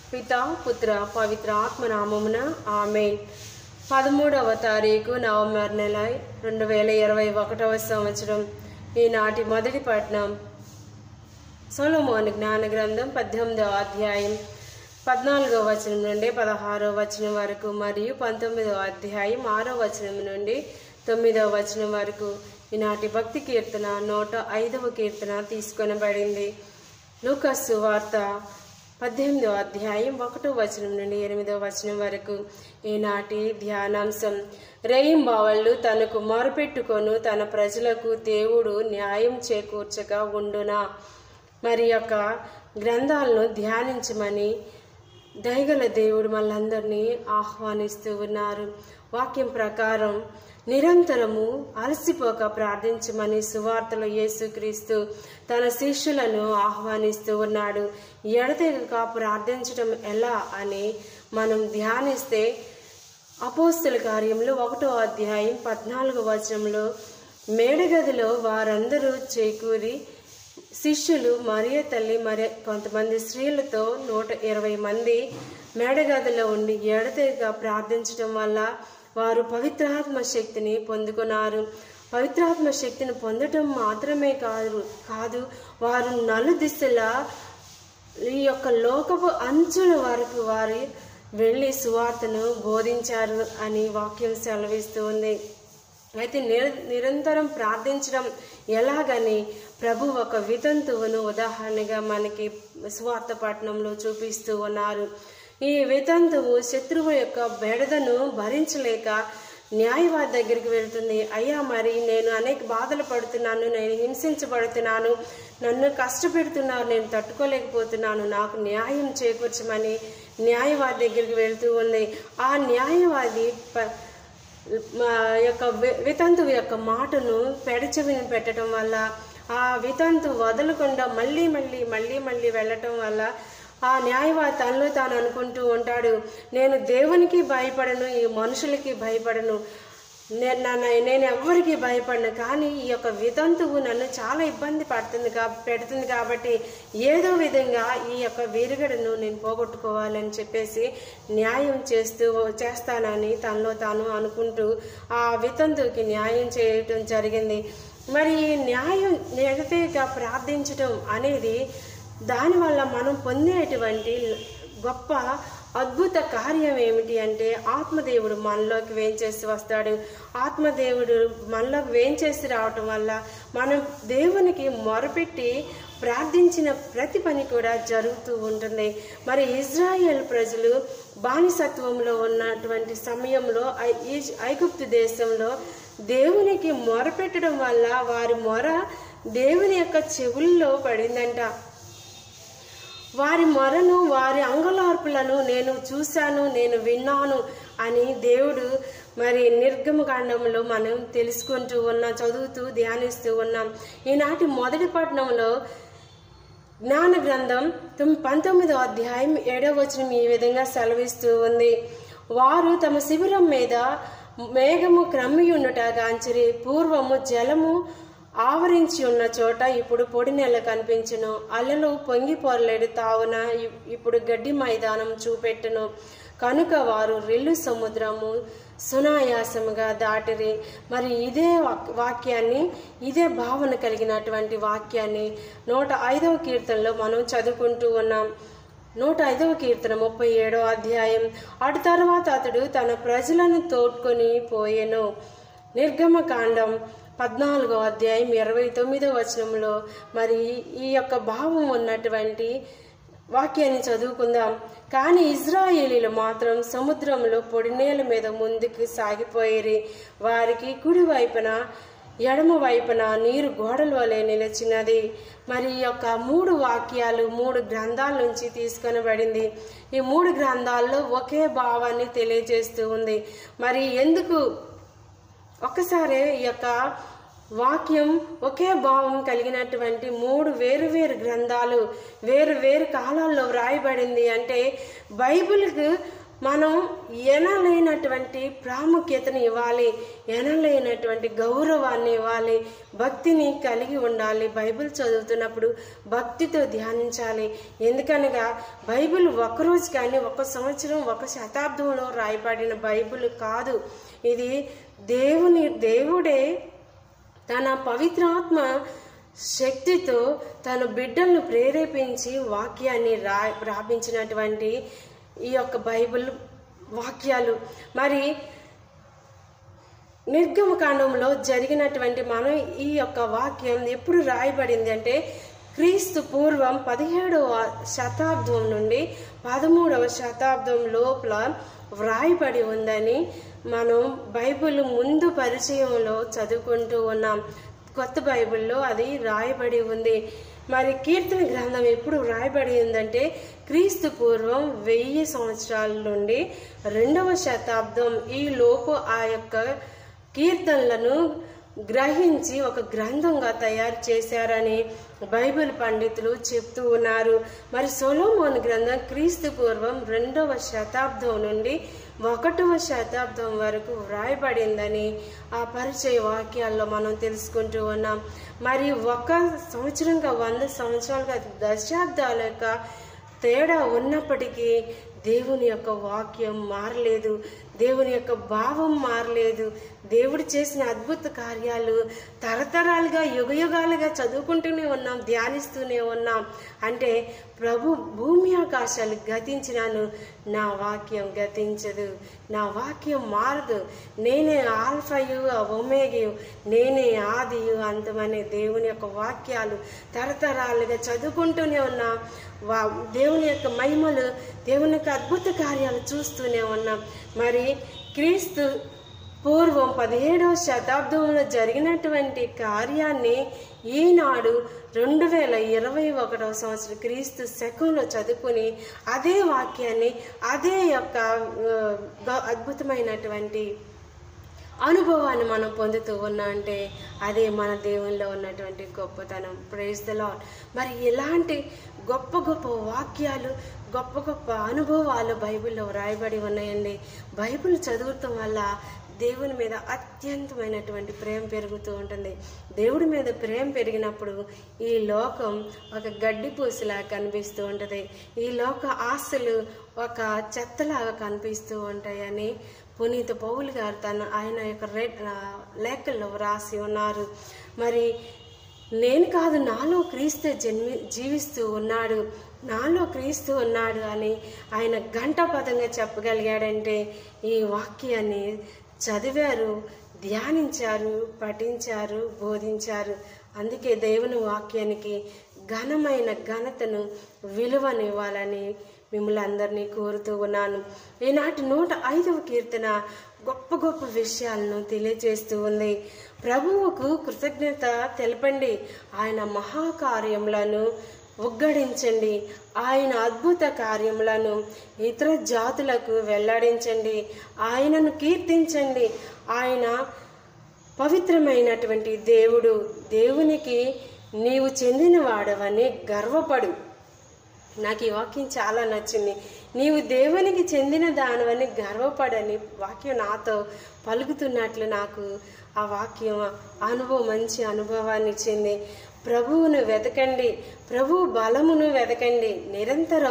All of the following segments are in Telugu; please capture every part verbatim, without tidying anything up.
పితా పుత్ర పవిత్ర ఆత్మ నామమున ఆమేన్. పదమూడవ తారీఖు నవంబర్ నెల రెండు వేల ఇరవై ఒకటవ సంవత్సరం. ఈనాటి మొదటి పట్టణం సొలొమోను జ్ఞాన గ్రంథం పద్దెనిమిదవ అధ్యాయం పద్నాలుగవ వచనం నుండి పదహారవ వచనం వరకు మరియు పంతొమ్మిదవ అధ్యాయం ఆరో వచనం నుండి తొమ్మిదవ వచనం వరకు. ఈనాటి భక్తి కీర్తన నూట ఐదవ కీర్తన తీసుకొనబడింది. లూకాసు సువార్త పద్దెనిమిదవ అధ్యాయం ఒకటో వచనం నుండి ఎనిమిదవ వచనం వరకు. ఈనాటి ధ్యానాంశం రేయింబావళ్ళు తనకు మొరపెట్టుకొను తన ప్రజలకు దేవుడు న్యాయం చేకూర్చగా ఉండునా. మరి యొక్క గ్రంథాలను ధ్యానించమని దయగల దేవుడు మనందరినీ ఆహ్వానిస్తూ ఉన్నారు. వాక్యం ప్రకారం నిరంతరము అలసిపోక ప్రార్థించమని సువార్తలో యేసుక్రీస్తు తన శిష్యులను ఆహ్వానిస్తూ ఉన్నాడు. ఎడతెగక ప్రార్థించడం ఎలా అని మనం ధ్యానిస్తే అపోస్తల కార్యంలో ఒకటో అధ్యాయం పద్నాలుగో వచనంలో మేడగదిలో వారందరూ చేకూరి శిష్యులు మరియ తల్లి మరి కొంతమంది స్త్రీలతో నూట ఇరవై మంది మేడగదిలో ఉండి ఎడతెగక ప్రార్థించడం వల్ల వారు పవిత్రాత్మ శక్తిని పొందుకున్నారు. పవిత్రాత్మ శక్తిని పొందటం మాత్రమే కాదు కాదు వారు నలు దిశలా ఈ యొక్క లోకపు అంచుల వరకు వారు వెళ్ళి సువార్తను బోధించారు అని వాక్యం సెలవిస్తూ ఉంది. అయితే నిర నిరంతరం ప్రార్థించడం ఎలాగని ప్రభు ఒక వితంతువును ఉదాహరణగా మనకి సువార్త పట్టణంలో చూపిస్తూ ఉన్నారు. ఈ వితంతువు శత్రువు యొక్క బెడదను భరించలేక న్యాయవాది దగ్గరికి వెళ్తుంది. అయ్యా, మరి నేను అనేక బాధలు పడుతున్నాను, నేను హింసించబడుతున్నాను, నన్ను కష్టపెడుతున్నారు, నేను తట్టుకోలేకపోతున్నాను, నాకు న్యాయం చేకూర్చమని న్యాయవాది దగ్గరికి వెళ్తూ ఉంది. ఆ న్యాయవాది యొక్క వితంతువు యొక్క మాటను పెడచెవిని పెట్టడం వల్ల ఆ వితంతు వదలకుండా మళ్ళీ మళ్ళీ మళ్ళీ మళ్ళీ వెళ్ళటం వల్ల ఆ న్యాయవాది తనలో తాను అనుకుంటూ ఉంటాడు, నేను దేవునికి భయపడను, ఈ మనుషులకి భయపడను, నేను ఎవరికి భయపడను, కానీ ఈ యొక్క వితంతువు నన్ను చాలా ఇబ్బంది పడుతుంది కా పెడుతుంది కాబట్టి ఏదో విధంగా ఈ యొక్క విరుగడను నేను పోగొట్టుకోవాలని చెప్పేసి న్యాయం చేస్తూ చేస్తానని తనలో తాను అనుకుంటూ ఆ వితంతువుకి న్యాయం చేయటం జరిగింది. మరి ఈ న్యాయం ఎడతెగక ప్రార్థించటం అనేది దానివల్ల మనం పొందేటువంటి గొప్ప అద్భుత కార్యం ఏమిటి అంటే ఆత్మదేవుడు మనలోకి వేంచేసి వస్తాడు. ఆత్మదేవుడు మనలోకి వేంచేసి రావటం వల్ల మనం దేవునికి మొరపెట్టి ప్రార్థించిన ప్రతి పని కూడా జరుగుతూ ఉంటుంది. మరి ఇజ్రాయేల్ ప్రజలు బానిసత్వంలో ఉన్నటువంటి సమయంలో ఐగుప్తు దేశంలో దేవునికి మొరపెట్టడం వల్ల వారి మొర దేవుని యొక్క చెవుల్లో పడిందంట. వారి మొరను వారి అంగలార్పులను నేను చూశాను, నేను విన్నాను అని దేవుడు మరి నిర్గమకాండంలో మనం తెలుసుకుంటూ ఉన్నాం, చదువుతూ ధ్యానిస్తూ ఉన్నాం. ఈనాటి మొదటి పట్టణంలో జ్ఞాన గ్రంథం పంతొమ్మిదో అధ్యాయం ఏడవ వచనం ఈ విధంగా సెలవిస్తూ ఉంది. వారు తమ శిబిరం మీద మేఘము క్రమ్మియుండుట గాంచిరి, పూర్వము జలము ఆవరించి ఉన్న చోట ఇప్పుడు పొడి నెల కనిపించును, అలలు పొంగి పొరలేడు తావున ఇప్పుడు గడ్డి మైదానం చూపెట్టును, కనుక వారు రెల్లు సముద్రము సునాయాసముగా దాటిరి. మరి ఇదే వాక్యాన్ని ఇదే భావన కలిగినటువంటి వాక్యాన్ని నూట ఐదవ కీర్తనలో మనం చదువుకుంటూ ఉన్నాం. నూట ఐదవ కీర్తన ముప్పై ఏడవ అధ్యాయం. అటు తర్వాత అతడు తన ప్రజలను తోడ్కొని పోయెను. నిర్గమకాండం పద్నాలుగో అధ్యాయం ఇరవై తొమ్మిదో వచనంలో మరి ఈ యొక్క భావం ఉన్నటువంటి వాక్యాన్ని చదువుకుందాం. కానీ ఇజ్రాయేలీలు మాత్రం సముద్రంలో పొడినేల మీద ముందుకు సాగిపోయేరి, వారికి కుడి వైపున ఎడమ వైపున నీరు గోడల వలె నిలిచినది. మరి ఈ యొక్క మూడు వాక్యాలు మూడు గ్రంథాల నుంచి తీసుకొనబడింది. ఈ మూడు గ్రంథాల్లో ఒకే భావాన్ని తెలియజేస్తూ ఉంది. మరి ఎందుకు ఒక్కసారి ఈ యొక్క వాక్యం ఒకే భావం కలిగినటువంటి మూడు వేరు వేరు గ్రంథాలు వేరు వేరు కాలాల్లో వ్రాయబడింది అంటే బైబిల్కు మనం ఎనలేనటువంటి ప్రాముఖ్యతని ఇవ్వాలి, ఎనలేనటువంటి గౌరవాన్ని ఇవ్వాలి, భక్తిని కలిగి ఉండాలి. బైబిల్ చదువుతున్నప్పుడు భక్తితో ధ్యానించాలి. ఎందుకనగా బైబిల్ ఒకరోజు కానీ ఒక సంవత్సరం ఒక శతాబ్దంలో రాయబడిన బైబిల్ కాదు. ఇది దేవుని దేవుడే తన పవిత్రాత్మ శక్తితో తన బిడ్డలను ప్రేరేపించి వాక్యాన్ని రా రాపించినటువంటి ఈ యొక్క బైబిల్ వాక్యాలు. మరి నిర్గమకాండంలో జరిగినటువంటి మనం ఈ యొక్క వాక్యం ఎప్పుడు రాయబడింది అంటే క్రీస్తు పూర్వం పదిహేడవ శతాబ్దం నుండి పదమూడవ శతాబ్దం లోపల వ్రాయబడి ఉందని మనం బైబిల్ ముందు పరిచయంలో చదువుకుంటూ ఉన్నాం. కొత్త బైబిల్లో అది రాయబడి ఉంది. మరి కీర్తన గ్రంథం ఎప్పుడు రాయబడి ఉందంటే క్రీస్తు పూర్వం వెయ్యి సంవత్సరాల నుండి రెండవ శతాబ్దం ఈ లోపు ఆ యొక్క కీర్తనలను గ్రహించి ఒక గ్రంథంగా తయారు చేశారని బైబిల్ పండితులు చెప్తూ ఉన్నారు. మరి సొలొమోను గ్రంథం క్రీస్తు పూర్వం రెండవ శతాబ్దం నుండి ఒకటవ శతాబ్దం వరకు వ్రాయబడిందని ఆ పరిచయ వాక్యాల్లో మనం తెలుసుకుంటూ ఉన్నాం. మరి ఒక సంవత్సరంగా వంద సంవత్సరాలుగా దశాబ్దాల యొక్క తేడా ఉన్నప్పటికీ దేవుని యొక్క వాక్యం మారలేదు, దేవుని యొక్క భావం మారలేదు. దేవుడు చేసిన అద్భుత కార్యాలు తరతరాలుగా యుగయుగాలుగా చదువుకుంటూనే ఉన్నాం, ధ్యానిస్తూనే ఉన్నాం. అంటే ప్రభు భూమి ఆకాశాలు గతించినాను, నా వాక్యం గతించదు, నా వాక్యం మారదు. నేనే ఆల్ఫయు ఒమేగయు, నేనే ఆదియు అంతమనే దేవుని యొక్క వాక్యాలు తరతరాలుగా చదువుకుంటూనే ఉన్నాం. వా దేవుని యొక్క మహిమలు, దేవుని యొక్క అద్భుత కార్యాలు చూస్తూనే ఉన్నాం. మరి క్రీస్తు పూర్వం పదిహేడవ శతాబ్దంలో జరిగినటువంటి కార్యాన్ని ఈనాడు రెండు వేల ఇరవై ఒకటవ సంవత్సరం క్రీస్తు శకంలో చదువుకుని అదే వాక్యాన్ని అదే యొక్క అద్భుతమైనటువంటి అనుభవాన్ని మనం పొందుతూ ఉన్నా అంటే అదే మన దేవునిలో ఉన్నటువంటి గొప్పతనం. Praise the lord. మరి ఇలాంటి గొప్ప గొప్ప వాక్యాలు, గొప్ప గొప్ప అనుభవాలు బైబిల్లో వ్రాయబడి ఉన్నాయండి. బైబిల్ చదువుతాం వల్ల దేవుని మీద అత్యంతమైనటువంటి ప్రేమ పెరుగుతూ ఉంటుంది. దేవుడి మీద ప్రేమ పెరిగినప్పుడు ఈ లోకం ఒక గడ్డి పూసలా కనిపిస్తూ ఉంటుంది, ఈ లోక ఆశలు ఒక చెత్తలాగా కనిపిస్తూ ఉంటాయని పునీత పౌలు గారు తన ఆయన యొక్క లేఖల్లో వ్రాసి ఉన్నారు. మరి నేను కాదు, నాలో క్రీస్తు జన్మి జీవిస్తూ ఉన్నాడు, నాలో క్రీస్తు ఉన్నాడు అని ఆయన ఘంటాపదంగా చెప్పగలిగాడంటే ఈ వాక్యాన్ని చదివారు, ధ్యానించారు, పఠించారు, బోధించారు. అందుకే దేవుని వాక్యానికి ఘనమైన ఘనతను విలువనివ్వాలని మిమ్మల్ని అందరినీ కోరుతూ ఉన్నాను. ఈనాటి నూట ఐదవ కీర్తన గొప్ప గొప్ప విషయాలను తెలియజేస్తూ ఉంది. ప్రభువుకు కృతజ్ఞత తెలపండి, ఆయన మహాకార్యములను ఉగ్గడించండి, ఆయన అద్భుత కార్యములను ఇతర జాతులకు వెల్లడించండి, ఆయనను కీర్తించండి. ఆయన పవిత్రమైనటువంటి దేవుడు, దేవునికి నీవు చెందినవాడవని గర్వపడు. నాకు ఈ వాక్యం చాలా నచ్చింది. నీవు దేవునికి చెందిన దానివని గర్వపడని వాక్యం నాతో పలుకుతున్నట్లు నాకు ఆ వాక్యం అనుభవం మంచి అనుభవాన్ని ఇచ్చింది. ప్రభువును వెతకండి, ప్రభు బలమును వెతకండి, నిరంతరం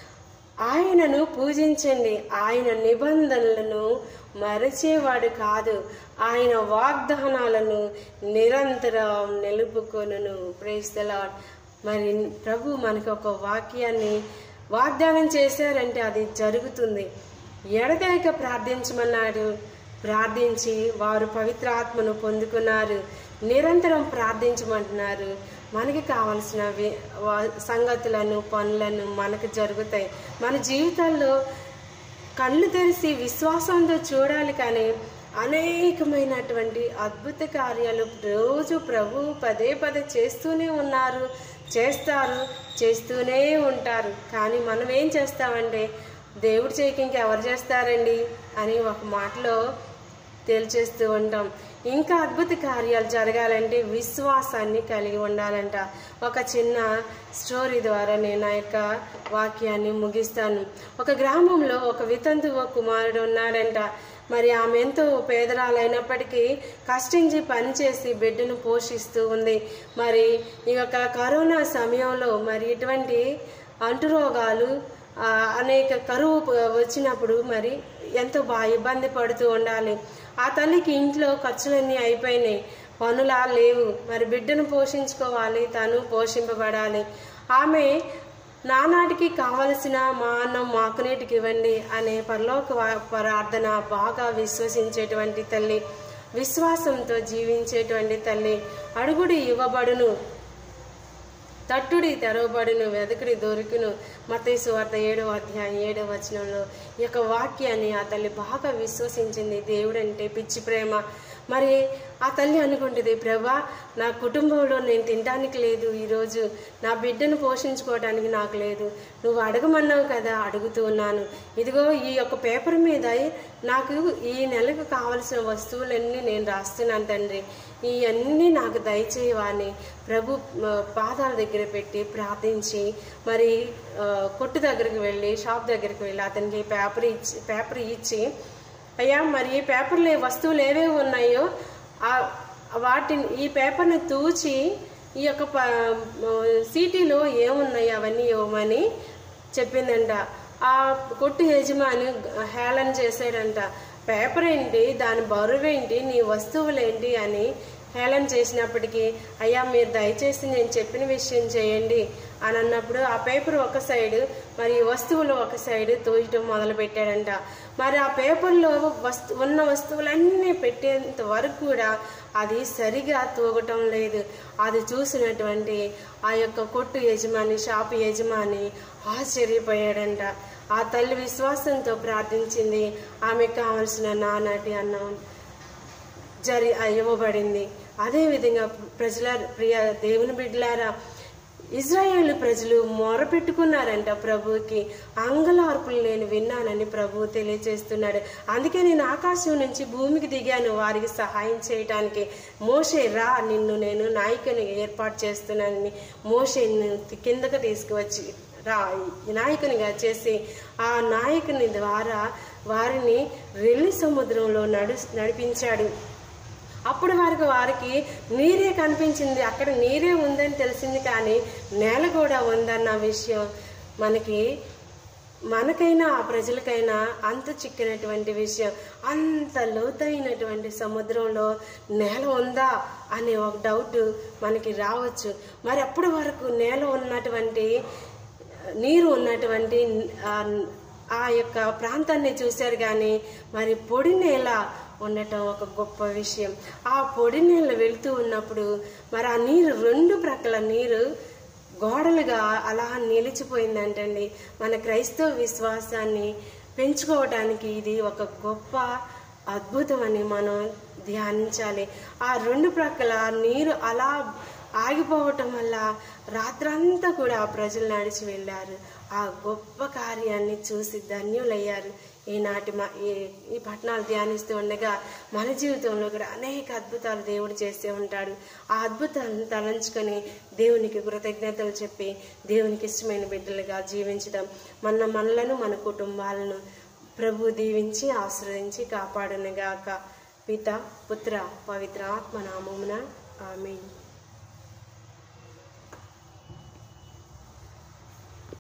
ఆయనను పూజించండి. ఆయన నిబంధనలను మరచేవాడు కాదు, ఆయన వాగ్దానాలను నిరంతరం నిలుపుకొనును. Praise the lord. మరి ప్రభు మనకు ఒక వాక్యాన్ని వాగ్దానం చేశారంటే అది జరుగుతుంది. ఎడతెగక ప్రార్థించమన్నాడు, ప్రార్థించి వారు పవిత్ర ఆత్మను పొందుకున్నారు. నిరంతరం ప్రార్థించమంటున్నారు. మనకి కావలసిన సంగతులను, పనులను మనకు జరుగుతాయి. మన జీవితాల్లో కళ్ళు తెరిచి విశ్వాసంతో చూడాలి. కానీ అనేకమైనటువంటి అద్భుత కార్యాలు రోజు ప్రభు పదే పదే చేస్తూనే ఉన్నారు, చేస్తారు, చేస్తూనే ఉంటారు. కానీ మనం ఏం చేస్తామంటే దేవుడు చేయక ఇంకెవరు చేస్తారండి అని ఒక మాటలో తేల్చేస్తూ ఉంటాం. ఇంకా అద్భుత కార్యాలు జరగాలంటే విశ్వాసాన్ని కలిగి ఉండాలంట. ఒక చిన్న స్టోరీ ద్వారా నేను ఆ యొక్క వాక్యాన్ని ముగిస్తాను. ఒక గ్రామంలో ఒక వితంతువు కుమారుడు ఉన్నాడంట. మరి ఆమె ఎంతో పేదరాలైనప్పటికీ కష్టించి పనిచేసి బిడ్డను పోషిస్తూ ఉంది. మరి ఈ యొక్క కరోనా సమయంలో మరి ఇటువంటి అంటురోగాలు అనేక కరువు వచ్చినప్పుడు మరి ఎంతో బాగా ఇబ్బంది పడుతూ ఉండాలి. ఆ తల్లికి ఇంట్లో ఖర్చులన్నీ అయిపోయినాయి, పనులా లేవు. మరి బిడ్డను పోషించుకోవాలి, తను పోషింపబడాలి. ఆమె నానాటికి కావలసిన మా అన్నం మాకునేటికి ఇవ్వండి అనే పరలోక ప్రార్థన బాగా విశ్వసించేటువంటి తల్లి, విశ్వాసంతో జీవించేటువంటి తల్లి. అడుగుడి ఇవ్వబడును, తట్టుడి తెరవబడును, వెదకుడి దొరుకును. మత్తయి సువార్త ఏడవ అధ్యాయం ఏడవ వచనంలో ఈ యొక్క వాక్యాన్ని ఆ తల్లి బాగా విశ్వసించింది. దేవుడు అంటే పిచ్చి ప్రేమ. మరి ఆ తల్లి అనుకుంటుంది, ప్రభా నా కుటుంబంలో నేను తినడానికి లేదు, ఈరోజు నా బిడ్డను పోషించుకోవడానికి నాకు లేదు, నువ్వు అడగమన్నావు కదా, అడుగుతూ ఉన్నాను. ఇదిగో ఈ యొక్క పేపర్ మీద నాకు ఈ నెలకు కావలసిన వస్తువులన్నీ నేను రాస్తున్నాను తండ్రి, ఇవన్నీ నాకు దయచేయవాని ప్రభు పాదాల దగ్గర పెట్టి ప్రార్థించి మరి కొట్టు దగ్గరికి వెళ్ళి షాప్ దగ్గరికి వెళ్ళి అతనికి పేపర్ ఇచ్చి పేపర్ ఇచ్చి అయ్యా మరి ఈ పేపర్లో వస్తువులు ఏవేవి ఉన్నాయో వాటిని ఈ పేపర్ని తూచి ఈ యొక్క సీటీలో ఏమున్నాయి అవన్నీ ఇవ్వమని చెప్పిందంట. ఆ కొట్టు యజమాని హేళన చేశాడంట. పేపర్ ఏంటి, దాని బరువేంటి, నీ వస్తువులేంటి అని హేళన చేసినప్పటికీ అయ్యా మీరు దయచేసి నేను చెప్పిన విషయం చేయండి అని అన్నప్పుడు ఆ పేపర్ ఒక సైడు మరి వస్తువులు ఒక సైడు తోయటం మొదలు పెట్టాడంట. మరి ఆ పేపర్లో వస్తు ఉన్న వస్తువులన్నీ పెట్టేంత వరకు కూడా అది సరిగా తూగటం లేదు. అది చూసినటువంటి ఆ యొక్క కొట్టు యజమాని, షాపు యజమాని ఆశ్చర్యపోయాడంట. ఆ తల్లి విశ్వాసంతో ప్రార్థించింది. ఆమెకు కావలసిన నానాటి అన్నం జరి ఇవ్వబడింది. అదేవిధంగా ప్రజల ప్రియ దేవుని బిడ్డలారా, ఇజ్రాయేలు ప్రజలు మొరపెట్టుకున్నారంట ప్రభువుకి. అంగలార్పులు నేను విన్నానని ప్రభువు తెలియజేస్తున్నాడు. అందుకే నేను ఆకాశం నుంచి భూమికి దిగాను వారికి సహాయం చేయటానికి. మోషే రా, నిన్ను నేను నాయకుని ఏర్పాటు చేస్తున్నానని మోషేని కిందకు తీసుకువచ్చి రా నాయకునిగా చేసి ఆ నాయకుని ద్వారా వారిని రెల్లి సముద్రంలో నడు నడిపించాడు. అప్పుడు వారికి వారికి నీరే కనిపించింది. అక్కడ నీరే ఉందని తెలిసింది, కానీ నేల కూడా ఉందన్న విషయం మనకి మనకైనా ఆ ప్రజలకైనా అంత చిక్కినటువంటి విషయం. అంత లోతైనటువంటి సముద్రంలో నేల ఉందా అనే ఒక డౌట్ మనకి రావచ్చు. మరి అప్పటి వరకు నేల ఉన్నటువంటి నీరు ఉన్నటువంటి ఆ యొక్క ప్రాంతాన్ని చూశారు, కానీ మరి పొడి నేల ఉండటం ఒక గొప్ప విషయం. ఆ పొడి నీళ్ళు వెళుతూ ఉన్నప్పుడు మరి ఆ నీరు రెండు ప్రక్కల నీరు గోడలుగా అలా నిలిచిపోయిందంటండి. మన క్రైస్తవ విశ్వాసాన్ని పెంచుకోవటానికి ఇది ఒక గొప్ప అద్భుతం అని మనం ధ్యానించాలి. ఆ రెండు ప్రక్కల నీరు అలా ఆగిపోవటం వల్ల రాత్రంతా కూడా ఆ ప్రజలు నడిచి వెళ్ళారు. ఆ గొప్ప కార్యాన్ని చూసి ధన్యులయ్యారు. ఈనాటి మా ఈ ఈ పట్టణాలు ధ్యానిస్తూ ఉండగా మన జీవితంలో కూడా అనేక అద్భుతాలు దేవుడు చేస్తూ ఉంటాడు. ఆ అద్భుతాలను తలంచుకొని దేవునికి కృతజ్ఞతలు చెప్పి దేవునికి ఇష్టమైన బిడ్డలుగా జీవించడం, మన మనలను మన కుటుంబాలను ప్రభు దీవించి ఆశీర్వదించి కాపాడునుగాక. పిత పుత్ర పవిత్ర ఆత్మ నామమున ఆమేన్.